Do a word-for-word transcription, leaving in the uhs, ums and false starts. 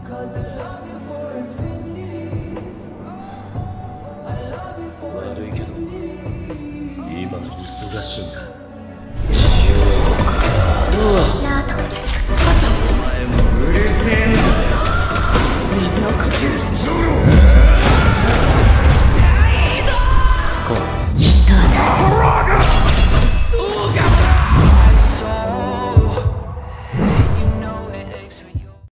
悪いけど今忙しいんだ。